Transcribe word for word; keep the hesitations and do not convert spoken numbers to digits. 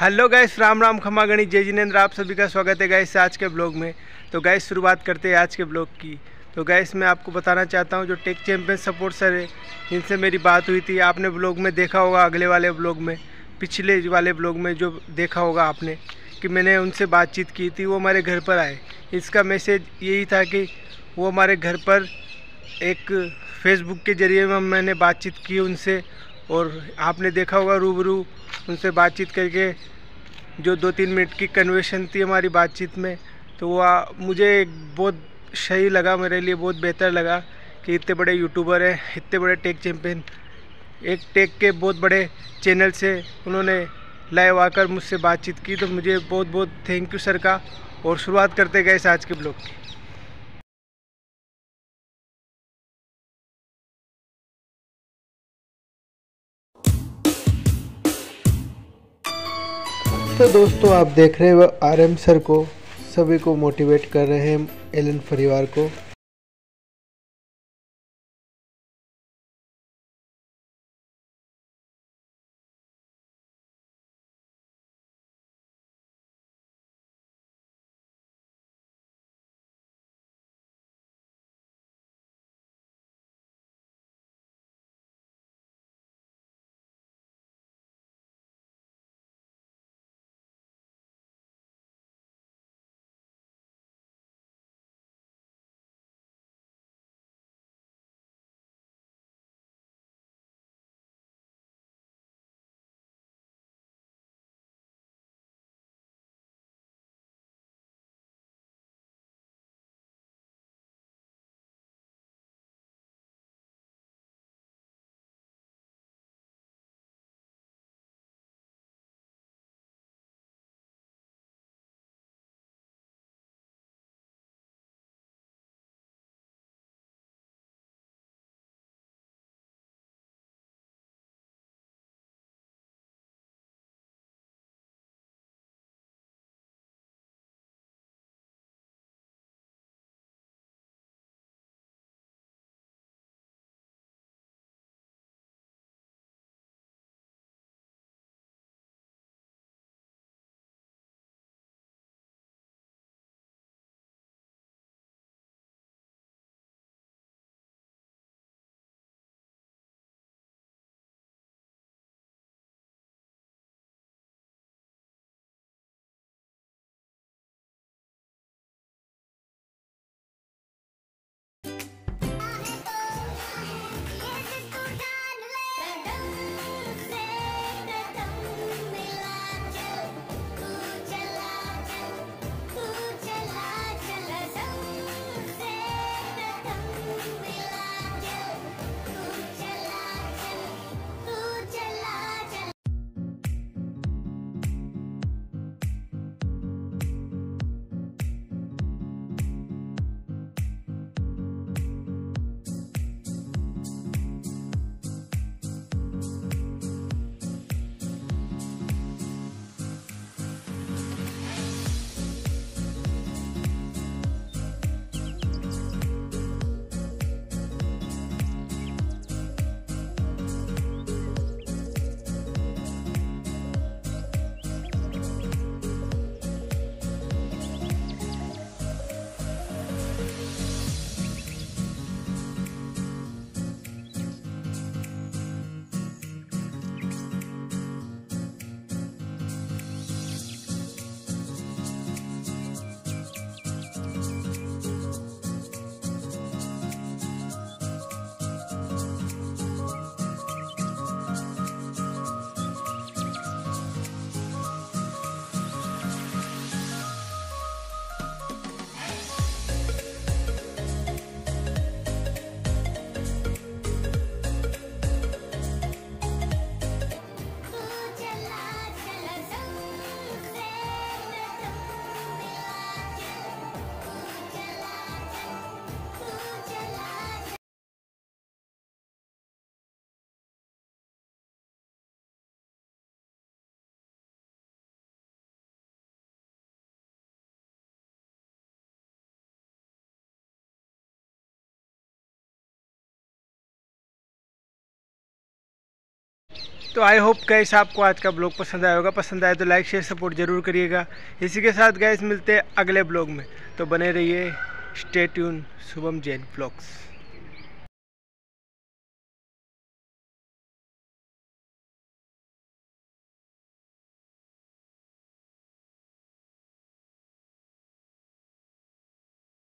Hello guys, Ram Ram खमा गणी जय जिनेंद्र। आप सभी का स्वागत है गाइस आज के ब्लॉग में। तो गाइस शुरुआत करते हैं आज के ब्लॉग की। तो गाइस मैं आपको बताना चाहता हूं जो टेक चैंपियन सपोर्ट सर है, इनसे मेरी बात हुई थी। आपने ब्लॉग में देखा होगा, अगले वाले ब्लॉग में, पिछले वाले ब्लॉग में जो देखा होगा आपने कि मैंने उनसे बातचीत की थी। वो हमारे घर पर आए। इसका मैसेज यही था कि वो हमारे घर पर एक फेसबुक के ज़रिए में मैंने बातचीत की उनसे, और आपने देखा होगा रूबरू उनसे बातचीत करके जो दो तीन मिनट की कन्वर्सेशन थी हमारी बातचीत में। तो वह मुझे बहुत सही लगा, मेरे लिए बहुत बेहतर लगा कि इतने बड़े यूट्यूबर हैं, इतने बड़े टेक चैंपियन, एक टेक के बहुत बड़े चैनल से उन्होंने लाइव आकर मुझसे बातचीत की। तो मुझे बहुत बहुत थैंक यू सर का। और शुरुआत करते गए आज के ब्लॉग की। तो दोस्तों आप देख रहे हैं आर एम सर को, सभी को मोटिवेट कर रहे हैं, एलन परिवार को। तो आई होप गाइस आपको आज का ब्लॉग पसंद आया होगा। पसंद आए तो लाइक शेयर सपोर्ट जरूर करिएगा। इसी के साथ गाइस मिलते हैं अगले ब्लॉग में, तो बने रहिए। Stay tune. Shubham Jain blogs.